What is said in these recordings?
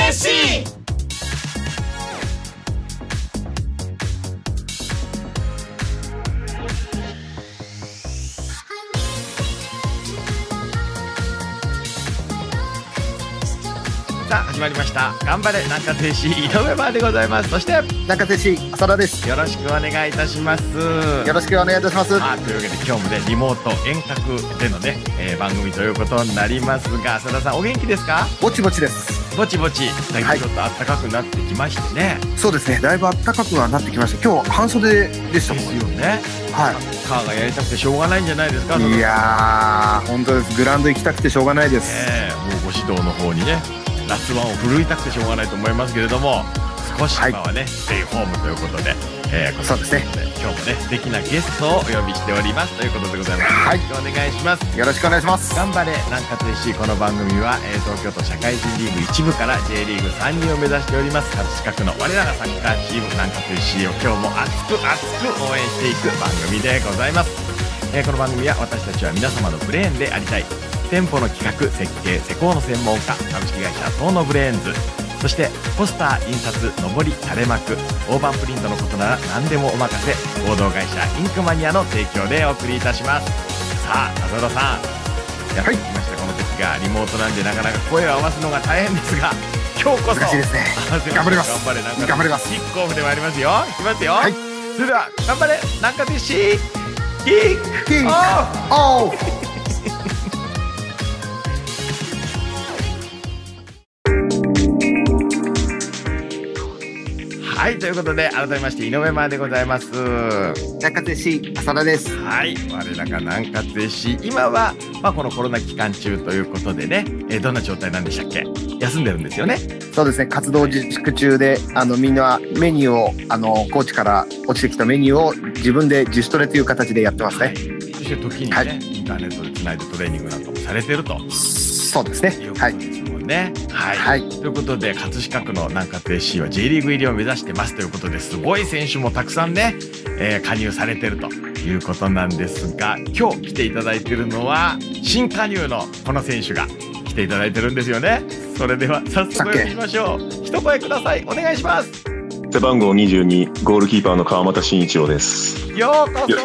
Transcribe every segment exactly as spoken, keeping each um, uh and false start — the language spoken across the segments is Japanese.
弟子。さあ始まりました頑張れ中亭師井上バーでございます。そして中亭師浅田です。 よろしくお願いいたします。 よろしくお願いいたします。 あというわけで今日もねリモート遠隔でのね、えー、番組ということになりますが、浅田さんお元気ですか？ ぼちぼちです。 ぼちぼち最近ちょっと暖かくなってきましてね、 はい、そうですね、だいぶ暖かくはなってきました。今日半袖でしたもんですよね。 はい、 カーがやりたくてしょうがないんじゃないですか？ いやー本当です。グラウンド行きたくてしょうがないです、 えー、もうご指導の方にね夏ワンを振るいたくてしょうがないと思いますけれども、少し今はね、はい、ステイホームということで、えー、 そうですね、 今日もね素敵なゲストをお呼びしておりますということでございます。はい、よろしくお願いします。 よろしくお願いします。 頑張れ南葛 エフシー。 この番組は、えー、東京都社会人リーグ一部から J リーグ参入を目指しております葛飾区の我らがサッカーチーム南葛 エフシー を今日も熱く熱く応援していく番組でございます。えー、この番組は私たちは皆様のブレーンでありたい、店舗の企画設計施工の専門家株式会社東のブレーンズ、そしてポスター印刷上り垂れ幕大判プリントのことなら何でもお任せ合同会社インクマニアの提供でお送りいたします。さあ浅田さんやってきました、はい、この時がリモートなんでなかなか声を合わすのが大変ですが今日こそ難しいですね。頑張ります。 頑張れなんか頑張ります。 キックオフでもありますよ。いきますよ、はい、それでは頑張れなんかでしキックオフ。はい、ということで改めまして井上真でございます。 中亭師浅田です。 はい、我らが南葛師今は、まあ、このコロナ期間中ということでね、えー、どんな状態なんでしたっけ？休んでるんですよね。 そうですね、活動自粛中であのみんなメニューをあのコーチから落ちてきたメニューを自分で自主トレという形でやってますね。はい、 そして時にね、はい、インターネットでつないでトレーニングなんかもされてると。 そうですね。 いうことですもんね。はい、はい、ということで葛飾区の南葛 エフシー は J リーグ入りを目指してますということで、すごい選手もたくさんね、えー、加入されてるということなんですが、今日来ていただいてるのは新加入のこの選手が来ていただいてるんですよね。それでは早速お呼びしましょう。一声ください。お願いします。 背番号にじゅうにゴールキーパーの川又慎一郎です。 ようこそ。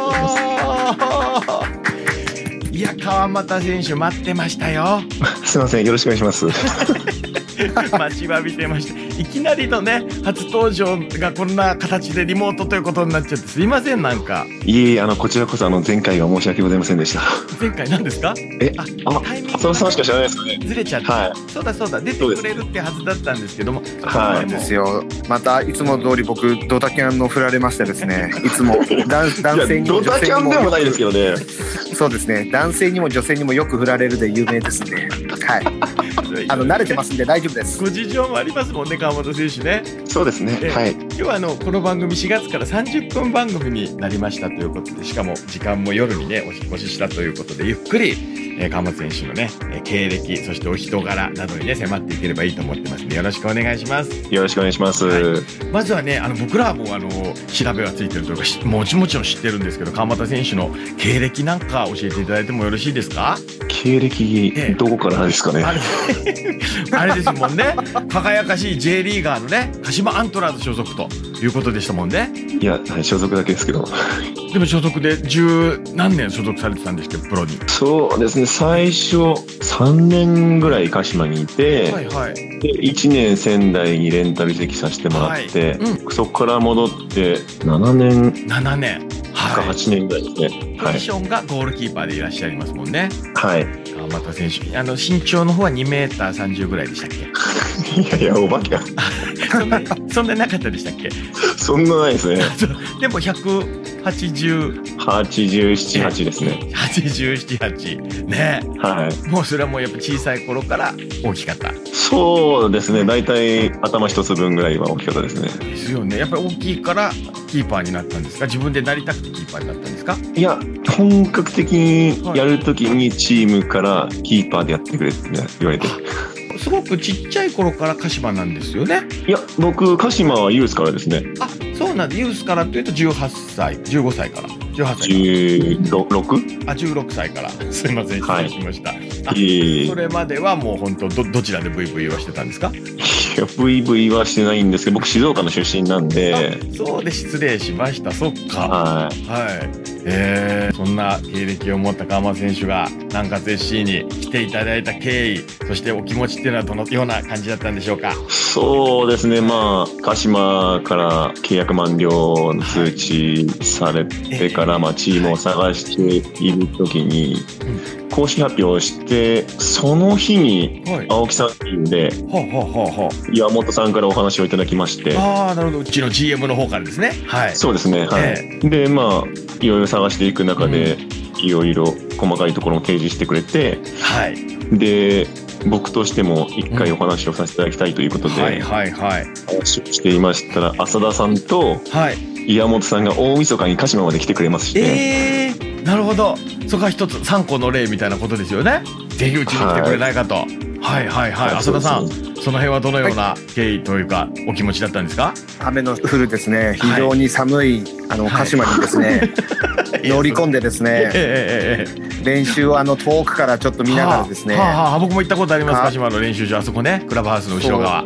いや川又選手待ってましたよ。 すいません、よろしくお願いします待ちわびてました。いきなりのね初登場がこんな形でリモートということになっちゃってすいません。なんかいえいえ、あのこちらこそあの前回が申し訳ございませんでした。 前回何ですか？ えあタイミング浅田さんしか知らないですかね。 ずれちゃって、はい、そうだそうだ出てくれるってはずだったんですけども、 はい、ですよ。またいつも通り僕ドタキャンの振られましてですね、いつも男性にもドタキャンでもないですけどね。 そうですね、男性にも女性にもよく振られるで有名ですんで、はいあの慣れてますんで大丈夫です。 ご事情もありますもんね川本選手ね。 そうですね、はい。 今日はあのこの番組しがつからさんじゅっぷん番組になりましたということで、しかも時間も夜にねお引っ越ししたということで、ゆっくり、えー、川本選手のね経歴そしてお人柄などにね迫っていければいいと思ってますのでよろしくお願いします。 よろしくお願いします、はい、 まずはねあの僕らもあの調べはついてるというかもちもちろん知ってるんですけど、川本選手の経歴なんか教えていただいてもよろしいですか？ 経歴、ええ、どこからですかね。 あれあれですもんね、輝かしい J リーガーのね鹿島アントラーズ所属ということでしたもんね。 いや、はい、所属だけですけどでも所属で十何年所属されてたんですけどプロに。そうですね、最初さんねんぐらい鹿島にいて、はいはい、でいちねん仙台にレンタル移籍させてもらって、はいうん、そこから戻ってななねんななねんかはちねんぐらいですね。 ポジションがゴールキーパーでいらっしゃいますもんね。 はい。 川又選手、あの身長の方はにメーターさんじゅうぐらいでしたっけ？ いやいやお化けや。 そんなそんななかったでしたっけ？ そんなないですね。 でもひゃくはちじゅうはちじゅうなな、はちですね。 はちじゅうなな、はちね。はい。もうそれはもうやっぱ小さい頃から大きかった。 そうですね。だいたい頭一つ分ぐらいは大きかったですね。 ですよね。やっぱり大きいからキーパーになったんですか？自分でなりたくてキーパーになったんですか？ いや、本格的にやるときにチームからキーパーでやってくれって言われて。 すごくちっちゃい頃から鹿島なんですよね。 いや、僕鹿島はユースからですね。 あ、そうなんで、ユースからというとじゅうはっさい、じゅうごさいから、じゅうはっさい、 じゅうろく？ あ、じゅうろくさいからすいません、失礼しました。 はい、 それまではもう本当 ど, どちらでブイブイはしてたんですか？ いや ブイブイ はしてないんですけど、僕静岡の出身なんで。 そうで失礼しました。そっか。 はいはい。えー、そんな経歴を持った川松選手が南葛 エフシー に来ていただいた経緯、そしてお気持ちっていうのはどのような感じだったんでしょうか。 そうですね、まあ鹿島から契約満了の通知されてから、はい、まあ、チームを探している時に、はい、公式発表をしてその日に青木さんで岩本さんからお話をいただきまして、 ああ、なるほど、うちの ジーエム の方からですね。はい、 そうですね、はい、えー、でまあいろいろ探していく中で、いろいろ細かいところも提示してくれて、はい、で僕としても一回お話をさせていただきたいということで、はいはいはい、話をしていましたら、浅田さんと岩本さんが大晦日に鹿島まで来てくれまして、 えー、なるほど、そこは一つさんこの例みたいなことですよね。ぜひうちに来てくれないかと。はいはいはいはい、浅田さん、その辺はどのような経緯というかお気持ちだったんですか。 雨の降るですね、非常に寒い、はい、あの鹿島にですね、はい、乗り込んでですね、えーえー、練習をあの遠くからちょっと見ながらですね、はあはあ、僕も行ったことあります、鹿島の練習場、あそこね、クラブハウスの後ろ側、はい、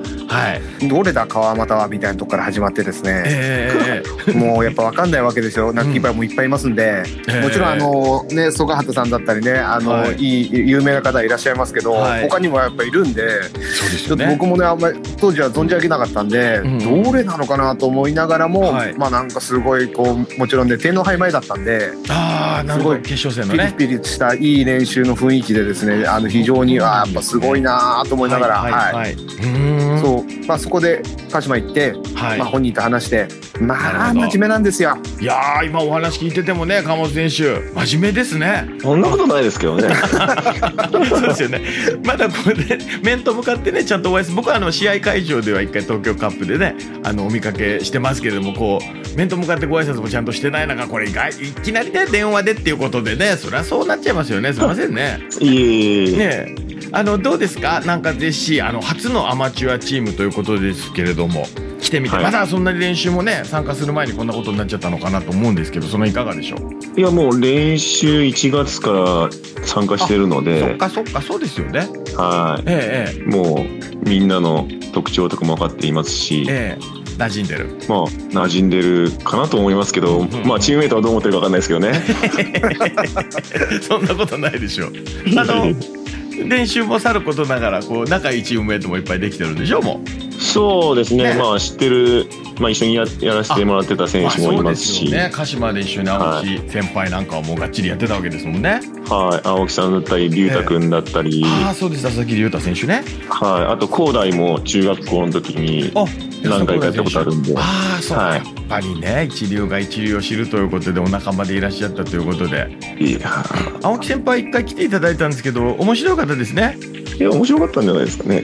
どれだ川又はみたいなとこから始まってですね、えー、もうやっぱ分かんないわけですよ。ナッキーパイもいっぱいいますんで、うん、もちろんあのね、曽我畑さんだったりね、あの、はい、いい有名な方いらっしゃいますけど、はい、他にもやっぱいるんで、そうですよね、ちょっと僕もねあんまり当時は存じ上げなかったんで、うん、どれなのかなと思いながらも、はい、まあなんかすごいこう、もちろんね天皇杯前だったんで、 あー、なるほど、決勝戦のね、 ピリピリしたいい練習の雰囲気でですね、あの非常にあやっぱすごいなと思いながら、はいはいはい、そう、まあ、そこで鹿島行って、はい、まあ、本人と話して、まあ真面目なんですよ。 いやー、今お話聞いててもね、川本選手真面目ですね。 そんなことないですけどね。 そうですよね。まだここで面と向かってね、ちゃんとお会いする。僕はあの試合会場では一回東京カップでね、あのお見かけしてますけれども、こう面と向かってご挨拶もちゃんとしてない中、これいきなりね電話でっていうことでね、そりゃそうなっちゃいますよね。すいませんね。 いいね、あのどうですか、なんかぜひあの初のアマチュアチームということですけれども、来てみて、はい、まだそんなに練習もね参加する前にこんなことになっちゃったのかなと思うんですけど、そのいかがでしょう。 いや、もう練習いちがつから参加してるので。 そっかそっか、そうですよね。 はい、ええ、もうみんなの特徴とかも分かっていますし、ええ、 馴染んでる、 まあ馴染んでるかなと思いますけど、うんうん、まあチームメイトはどう思ってるか分かんないですけどね。 そんなことないでしょう。あの練習もさることながら、こう仲いいチームメイトもいっぱいできてるんでしょう。もうそうですね、ね、まあ知ってる、まあ、一緒に や, やらせてもらってた選手もいますし、 まあ、そうですよね、鹿島で一緒に青木先輩なんかはもうがっちりやってたわけですもんね。 はい、青木さんだったり龍太君だったり、 えー、ああそうです、佐々木龍太選手ね。 はい、あと高大も中学校の時に何回かやったことあるんで。 ああそうか、はい、やっぱりね、一流が一流を知るということでお仲間でいらっしゃったということで、いや青木先輩一回来ていただいたんですけど、面白い方ですね。 いや、面白かったんじゃないですかね。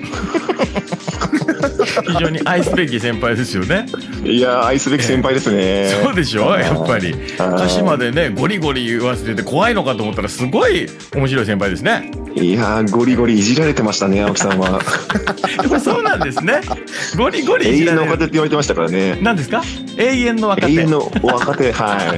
非常に愛すべき先輩ですよね。 いや、愛すべき先輩ですね。 えー、そうでしょ、やっぱり鹿島でねゴリゴリ言わせてて怖いのかと思ったら、すごい面白い先輩ですね。 いや、ゴリゴリいじられてましたね、青木さんは。やっぱそうなんですね。ゴリゴリいじられる。 永遠の若手って言われてましたからね。 何ですか、永遠の若手。 永遠の若手。はい。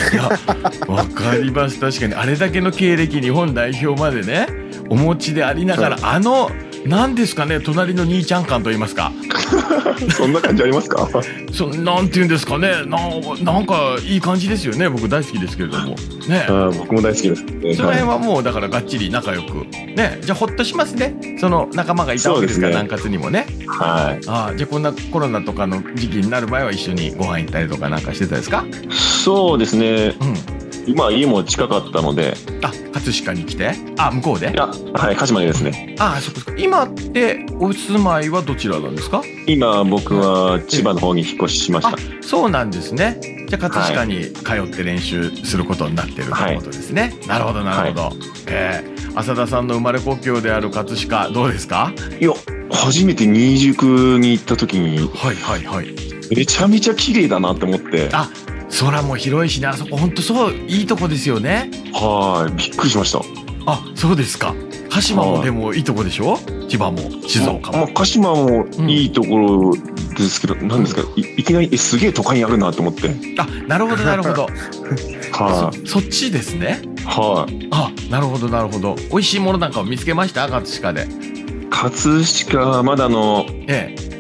いや、わかります。確かにあれだけの経歴、日本代表までねお持ちでありながら、はい、あのなんですかね、隣の兄ちゃん感と言いますか。 そんな感じありますか。 そなんていうんですかね、な, なんかいい感じですよね。僕大好きですけれどもね。 あ、僕も大好きです、ね、 その辺はもうだからがっちり仲良くね。じゃあほっとしますね、その仲間がいたわけですから、南葛にもね。 はい。 あ、じゃあこんなコロナとかの時期になる前は一緒にご飯行ったりとかなんかしてたですか。 そうですね、うん、今家も近かったので。 あ、葛飾に来て、あ、向こうで。 いや、はい、鹿島ですね。 あ、そっか。今ってお住まいはどちらなんですか。 今僕は千葉の方に引っ越ししました。あ、 そうなんですね。じゃあ葛飾に通って練習することになってるということですね。はい、なるほどなるほど。はい、えー、浅田さんの生まれ故郷である葛飾どうですか。 いや、初めて新宿に行った時に、 はいはいはい、 めちゃめちゃ綺麗だなって思って。 あ、空も広いしね、あそこ本当そういいとこですよね。 はい、びっくりしました。 あ、そうですか。鹿島もでもいいとこでしょ。千葉も静岡も。 まあ、鹿島もいいところですけど、うん、なんですか、い, いきなりえすげえ都会にあるなと思って。 あ、なるほどなるほど。 はい、そ, そっちですね。 はい。 あ、なるほどなるほど。美味しいものなんかを見つけました、葛飾で。 葛飾はまだの、 ええ、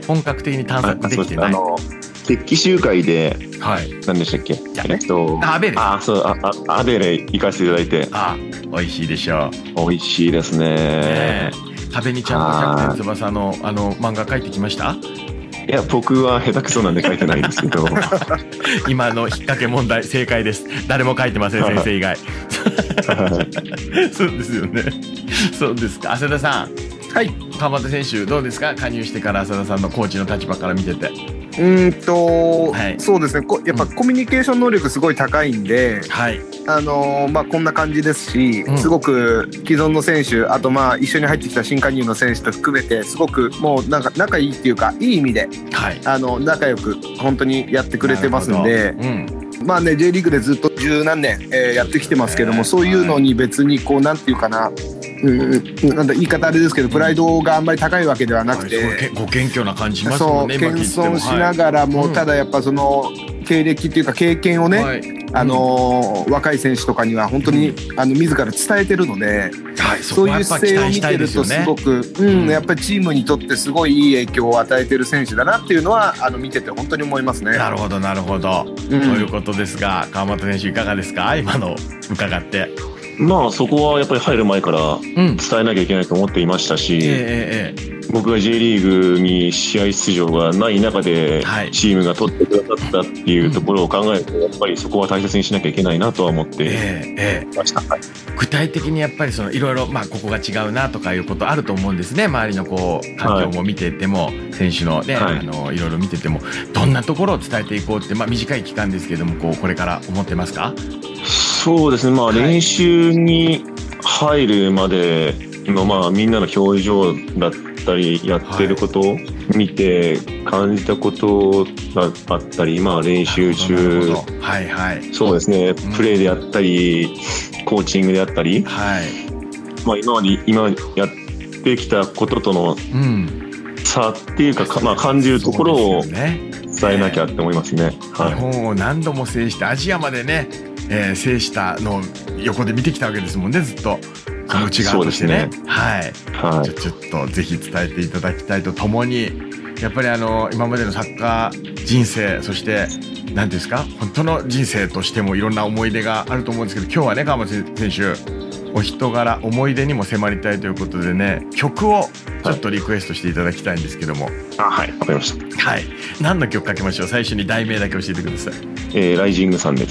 本格的に探索できてない。 あの決起集会で、 はい、 何でしたっけ、 えっとアベレあそうああアベレ行かせていただいて、 あ美味しいでしょう。美味しいですね。 ね壁にちゃんとキャプテン翼のあの漫画描いてきました？ いや僕は下手くそなんで書いてないんですけど今の引っ掛け問題正解です。誰も書いてません先生以外そうですよね。そうですか。浅田さん、はい、川又選手どうですか？加入してから浅田さんのコーチの立場から見てて。 うんと、はい、そうですね、やっぱコミュニケーション能力すごい高いんで、はい、あのー、まあこんな感じですし、うん、すごく既存の選手、あとまあ一緒に入ってきた新加入の選手と含めてすごくもうなんか仲いいっていうか、いい意味で、はい、あの仲良く本当にやってくれてますんで、うん、まあね J リーグでずっと十何年、えー、やってきてますけども、そういうのに別にこうなんていうかな、うん、なんだ言い方あれですけど、プライドがあんまり高いわけではなくて、はい、 ご謙虚な感じしますもんね。 そう謙遜しながらも、はい、ただやっぱその経歴っていうか経験をね、はい、あのー、若い選手とかには本当に、うん、あの自ら伝えてるので、はい、そういう姿勢を見てるとすごく、うん、やっぱりチームにとってすごいいい影響を与えてる選手だなっていうのはあの見てて本当に思いますね。 なるほどなるほど、うん、ということですが、川又選手いかがですか？今の伺って。 まあそこはやっぱり入る前から伝えなきゃいけないと思っていましたし、うんえーえー、僕が J リーグに試合出場がない中でチームが取ってくださったっていうところを考えると、やっぱりそこは大切にしなきゃいけないなとは思ってました。えーえー、具体的にやっぱりそのいろいろまあここが違うなとかいうことあると思うんですね。周りのこう環境も見てても、はい、選手のね、はい、あのいろいろ見ててもどんなところを伝えていこうって、まあ、短い期間ですけどもこうこれから思ってますか？ そうですね、まあ、練習に入るまでの、まあ、みんなの表情だったりやってることを見て感じたことがあったり、まあ、練習中、はいはい、そうですね、プレーであったり、うん、コーチングであったり、はいまあ、今まで今やってきたこととの差っていうか、うんまあ、感じるところを伝えなきゃって思いますね。 はい、日本を何度も制してアジアまでねえー、制したのを横で見てきたわけですもんね、ずっとその内側としてね。はい、はい、ちょ、ちょっとぜひ伝えていただきたいとともに、やっぱりあの今までのサッカー人生、そして何ていうんですか、本当の人生としてもいろんな思い出があると思うんですけど、今日はね川又選手お人柄思い出にも迫りたいということでね、曲をちょっとリクエストしていただきたいんですけども。 あ、はいわかりました。 はい、何の曲かけましょう？最初に題名だけ教えてください。 えー、ライジングさんです。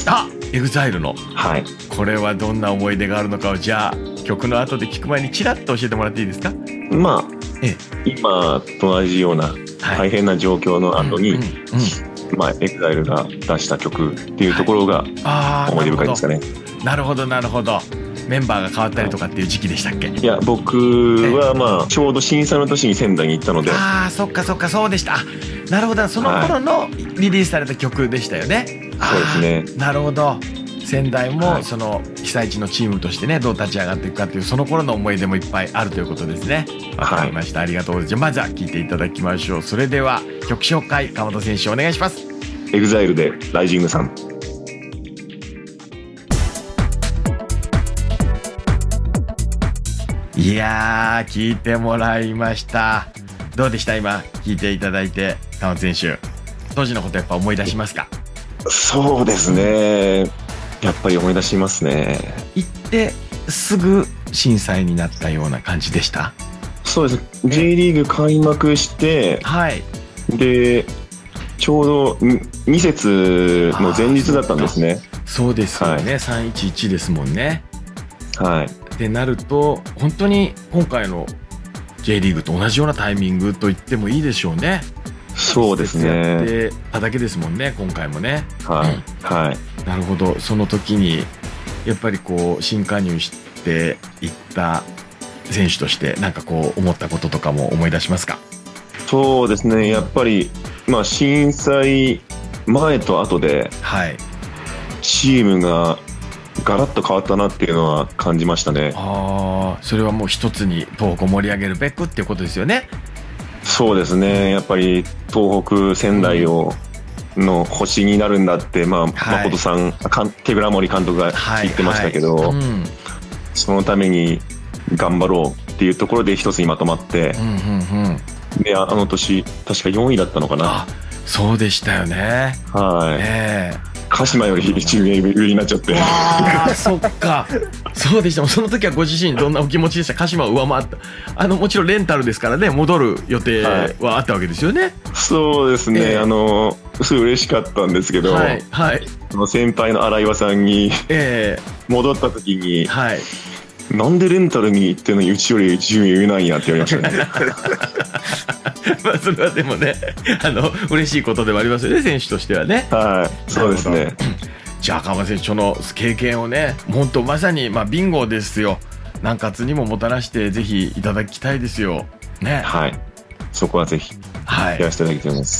あ、エグザイルの。はい。これはどんな思い出があるのかをじゃあ曲の後で聞く前にちらっと教えてもらっていいですか？ まあ、ええ、今と同じような大変な状況の後に、はいうんうんうん、まあエグザイルが出した曲っていうところが思い出深いですかね。 なるほどなるほど。メンバーが変わったりとかっていう時期でしたっけ？ いや僕はまあちょうど震災の年に仙台に行ったので。 ああそっかそっかそうでした。なるほど、その頃のリリースされた曲でしたよね。 はい、そうですね。 なるほど。仙台もその被災地のチームとしてねどう立ち上がっていくかっていうその頃の思い出もいっぱいあるということですね。わかりました、はい、ありがとうございます。じゃあまずは聴いていただきましょう。それでは曲紹介川本選手お願いします。 エグザイルでライジングさん。 いやー聞いてもらいました。どうでした？今聞いていただいて川本選手当時のことやっぱ思い出しますか？ そうですね、やっぱり思い出しますね。 行ってすぐ震災になったような感じでした？ そうです。 J リーグ開幕して、はい、でちょうどに節の前日だったんですね。 そうですよね、はい、さんいちいちですもんね。はい。ってなると本当に今回の J リーグと同じようなタイミングと言ってもいいでしょうね。 そうですね。 やってただけですもんね今回もね。 はい、うん、はい。 なるほど。その時にやっぱりこう新加入していった選手としてなんかこう思ったこととかも思い出しますか？ そうですね、やっぱりまあ震災前と後でチームがガラッと変わったなっていうのは感じましたね。 ああ、それはもう一つに東北を盛り上げるべくっていうことですよね。 そうですね、やっぱり東北仙台をの星になるんだって、まあ、はい、誠さん手倉森監督が言ってましたけど、はいはいうん、そのために頑張ろうっていうところで一つにまとまって、うんうんうん、 であの年確かよんいだったのかな。 あ、そうでしたよね。 はい、えー鹿島よりいち名上になっちゃって。 ああ、そっか。そうでした。その時はご自身どんなお気持ちでした？鹿島を上回った。あのもちろんレンタルですからね、戻る予定はあったわけですよね。はい、 そうですね。えー、あのすごい嬉しかったんですけど、はいはい、先輩の荒岩さんに、えー、戻った時に、はい、なんでレンタルに行ってんのにうちより順位上なんやって言われましたね。 まあそれはでもね、あの嬉しいことではありますよね、選手としてはね。 はい、そうですね。 じゃあ川間選手、その経験をね、本当まさにまあビンゴですよ。南葛にももたらしてぜひいただきたいですよ。ね。 はい。そこはぜひやらせていただきたいです。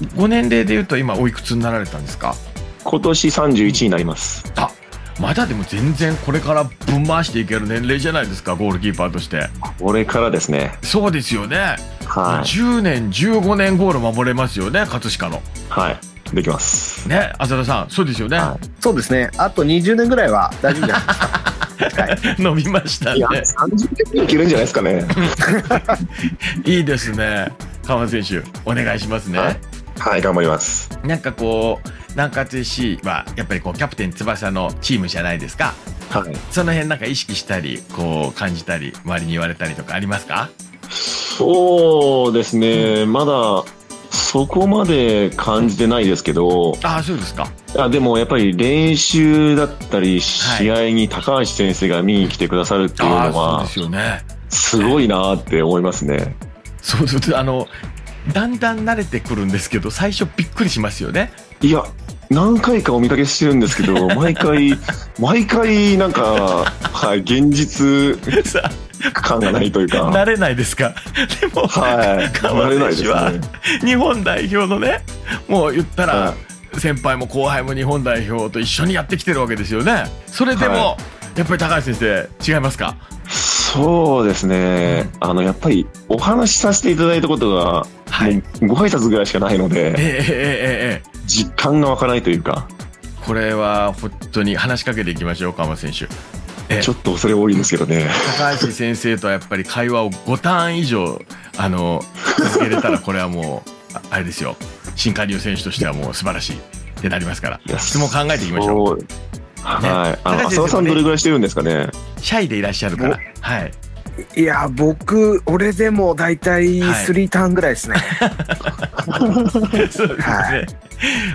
はい、ご年齢でいうと今おいくつになられたんですか？ 今年さんじゅういちになります。 あ、まだでも全然これからぶん回していける年齢じゃないですか、ゴールキーパーとして。 これからですね。 そうですよね。 はい、 じゅうねんじゅうごねんゴール守れますよね、葛飾の。 はい、できますね。浅田さん、そうですよね。はい、 そうですね。あとにじゅうねんぐらいは大丈夫じゃないですか。はい、 伸びましたね。いや、 さんじゅうねんいけるんじゃないですかね。 いいですね。川間選手、お願いしますね。 はい、はい、頑張ります。 なんかこう南葛 エフシー はやっぱりこうキャプテン翼のチームじゃないですか。 はい、 その辺なんか意識したりこう感じたり周りに言われたりとかありますか？ そうですね、うん、まだそこまで感じてないですけど。 ああ、そうですか。 あ、でもやっぱり練習だったり試合に高橋先生が見に来てくださるっていうのは、 そうですよね、 すごいなって思いますね。 そうです。あのだんだん慣れてくるんですけど最初びっくりしますよね。 いや、何回かお見かけしてるんですけど毎回毎回なんか、はい、現実感がないというか。 慣れないですか？でも、はい、川間選手は日本代表のね、もう言ったら先輩も後輩も日本代表と一緒にやってきてるわけですよね。それでも、はい、やっぱり高橋先生違いますか？ そうですね、うん、あのやっぱりお話しさせていただいたことが、はい、ご挨拶ぐらいしかないので、えーえーえー、実感が湧かないというか。 これは本当に話しかけていきましょう、川間選手。 えー、ちょっと恐れ多いんですけどね。 高橋先生とはやっぱり会話をごターン以上あの続けれたらこれはもうあれですよ、新加入選手としてはもう素晴らしいってなりますから、質問考えていきましょう。 はい、ね、あの浅田さんどれぐらいしてるんですかね？ シャイでいらっしゃるから。はい。 いや、僕俺でもだいたいスリーターンぐらいですね。 そうですね。はい、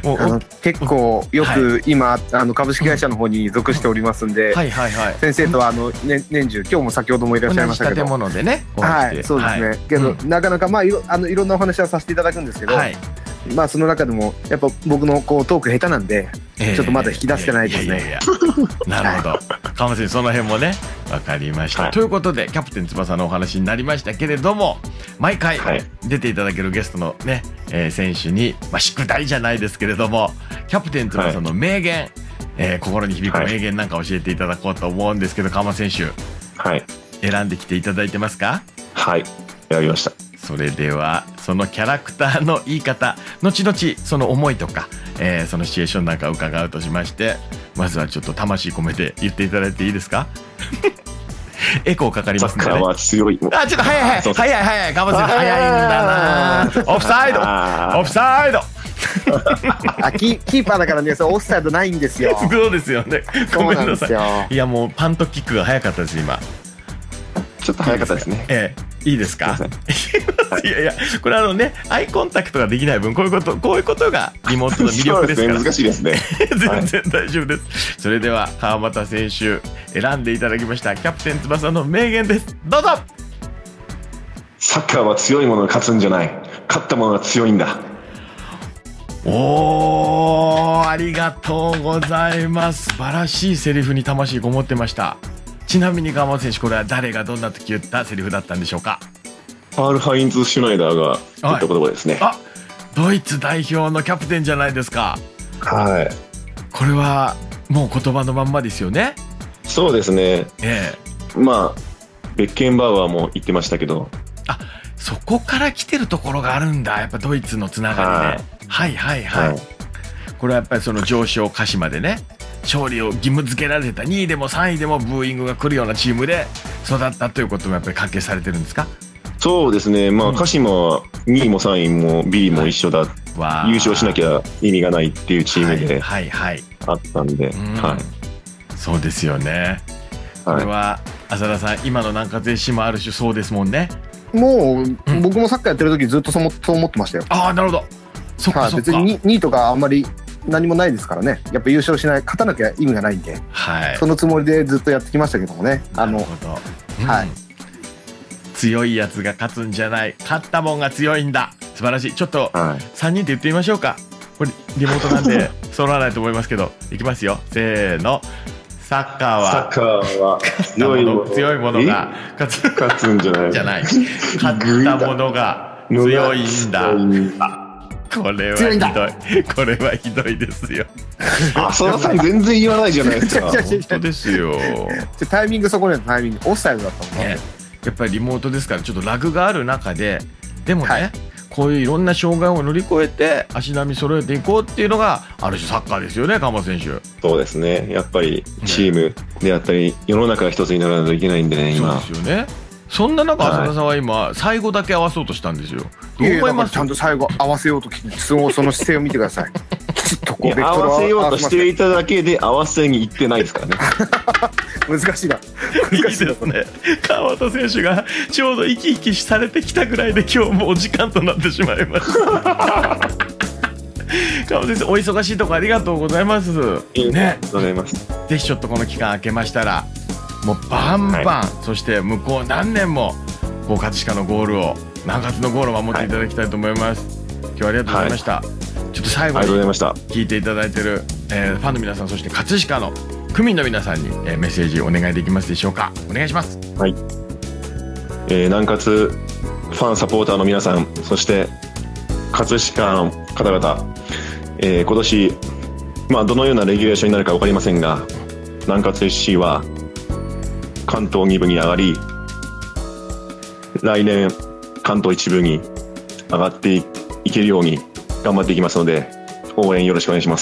もうあの結構よく今、はい、あの株式会社の方に属しておりますんで、はいはいはい、先生とはあの、ね、年中今日も先ほどもいらっしゃいましたけど、 同じ建物でね、 はい、そうですね、はい、けど、うん、なかなかまあいろあのいろんなお話はさせていただくんですけど、はい、まあその中でもやっぱ僕のこうトーク下手なんで、えー、ちょっとまだ引き出してないですね。 なるほど。川間選手、その辺もね分かりました、はい、ということでキャプテン翼のお話になりましたけれども、毎回出ていただけるゲストのね、えー、選手に、まあ、宿題じゃないですけれどもキャプテン翼の名言、はい、えー、心に響く名言なんか教えていただこうと思うんですけど、川間選手、はい、選んできていただいてますか？ はい、選びました。 それではそのキャラクターの言い方、後々その思いとか、えー、そのシチュエーションなんかを伺うとしまして、まずはちょっと魂込めて言っていただいていいですか？エコーかかりますね。 サッカーは強い。 あ、ちょっと早い早い早い早い、川間選手早いんだな。オフサイド、オフサイド。 あ、キ, キーパーだからね、そうオフサイドないんですよ。 そうですよね。ごめんなさい。いや、もうパントキックが早かったです今。 ちょっと早かったですね。 ええ、いいですか？いやいや、これあのね、アイコンタクトができない分、こういうことこういうことがリモートの魅力ですから。 難しいですね。 全然大丈夫です。それでは川又選手選んでいただきましたキャプテン翼の名言です。どうぞ。 サッカーは強いものが勝つんじゃない、勝ったものが強いんだ。 おー、ありがとうございます。素晴らしいセリフに魂ごもってました。ちなみに川本選手、これは誰がどんな時言ったセリフだったんでしょうか？ パール・ハインズ・シュナイダーが言った言葉ですね。 あ、ドイツ代表のキャプテンじゃないですか。 はい。 これはもう言葉のまんまですよね。 そうですね。ええ、まあベッケンバウアーも言ってましたけど。 あ、そこから来てるところがあるんだ。やっぱドイツのつながりで、はいはいはい、はい、これはやっぱりその上昇鹿島でね、勝利を義務付けられたにいでもさんいでもブーイングが来るようなチームで育ったということもやっぱり関係されてるんですか？ そうですね、まあ、鹿島はにいもさんいもビリも一緒だ、はい、優勝しなきゃ意味がないっていうチームであったんで、はい、 そうですよね。これは浅田さん、今の南葛 エフシー もある種そうですもんね。 もう、うん、僕もサッカーやってる時ずっとそう思ってましたよ。 ああ、なるほど。そっかそっか。別ににいとかあんまり何もないですからね。やっぱ優勝しない、勝たなきゃ意味がないんで、はい、そのつもりでずっとやってきましたけどもね。あの、なるほど、うん、はい。 強いやつが勝つんじゃない、勝ったもんが強いんだ。素晴らしい。ちょっとさんにんで言ってみましょうか。これリモートなんで揃わないと思いますけど、いきますよ。せーの。サッカーはサッカーは強いもの強いものが勝つ勝つんじゃないじゃない。勝ったものが強いんだ。これはひどい。これはひどいですよ。 浅田さん全然言わないじゃないですか。 本当ですよ。 タイミングそこでのタイミングオフサイドだったもんね。 やっぱりリモートですからちょっとラグがある中で、でもね、はい、こういういろんな障害を乗り越えて足並み揃えていこうっていうのがある種サッカーですよね、川本選手。 そうですね、やっぱりチームであったり、ね、世の中が一つにならないといけないんでね、今。 そうですよね。そんな中、浅田さんは今、はい、最後だけ合わそうとしたんですよ。どう思います？ ちゃんと最後合わせようとその姿勢を見てください。きちっとこうベクトルを合わせようとしていただけで合わせにいってないですからね。 難しいな。難しいですね。川本選手がちょうど生き生きされてきたぐらいで今日もお時間となってしまいました。川本先生、お忙しいところありがとうございます。ね、 ありがとうございます。 ぜひちょっとこの期間明けましたらもうバンバン、はい、そして向こう何年もこう葛飾のゴールを南葛のゴールを守っていただきたいと思います。はい、今日はありがとうございました。はい、ちょっと最後に聞いていただいている、えー、ファンの皆さん、そして葛飾の区民の皆さんに、えー、メッセージお願いできますでしょうか。お願いします。 はい、えー、南葛ファンサポーターの皆さん、そして葛飾の方々、えー、今年、まあ、どのようなレギュレーションになるか分かりませんが、南葛 エフシー は関東に部に上がり、来年関東一部に上がっていけるように頑張っていきますので、応援よろしくお願いします。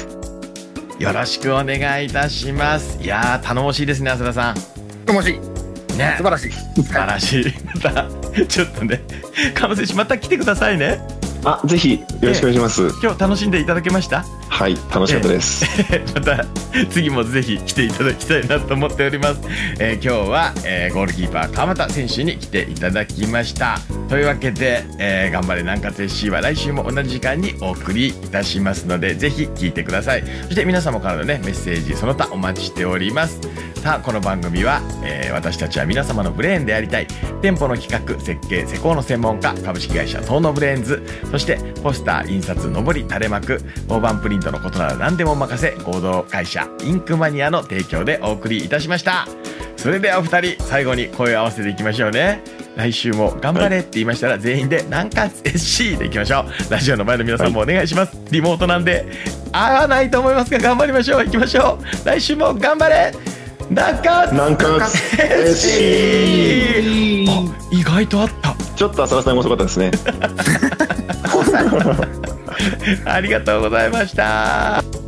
よろしくお願いいたします。いやー、頼もしいですね、浅田さん。 頼もしいね。素晴らしい。 素晴らしい。またちょっとね、川本選手また来てくださいね。 あ、ぜひよろしくお願いします。 今日楽しんでいただけました？ はい、楽しかったです。 また次もぜひ来ていただきたいなと思っております。えー、今日は、えー、ゴールキーパー川又選手に来ていただきました。というわけで、えー、頑張れ南葛 エフシー は来週も同じ時間にお送りいたしますので、ぜひ聞いてください。そして皆様からのねメッセージその他お待ちしております。さあ、この番組は、えー、私たちは皆様のブレーンでありたい、店舗の企画設計施工の専門家株式会社東野ブレーンズ、そしてポスター印刷のぼり垂れ幕大判プリントのことなら何でも任せ合同会社インクマニアの提供でお送りいたしました。それではお二人、最後に声を合わせていきましょうね。来週も頑張れって言いましたら、全員で南葛 エフシー でいきましょう。ラジオの前の皆さんもお願いします。リモートなんで合わないと思いますが頑張りましょう。いきましょう。来週も頑張れ南葛 エフシー。あ、意外とあった。 ちょっと浅田さんも遅かったですね。 ありがとうございました。